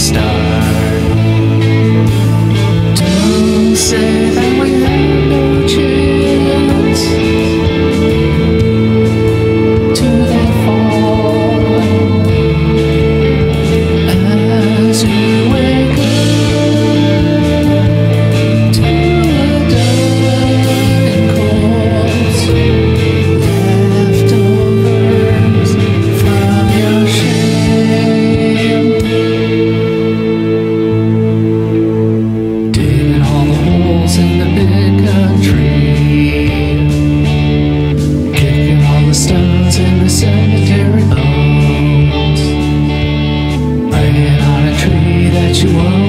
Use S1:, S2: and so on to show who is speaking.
S1: start. Don't say that we have no chance to that fall. As you wake up to a dying corpse, leftovers from your shame, digging all the holes in the big country, kicking all the stones in the cemetery bones, praying on a tree that you won't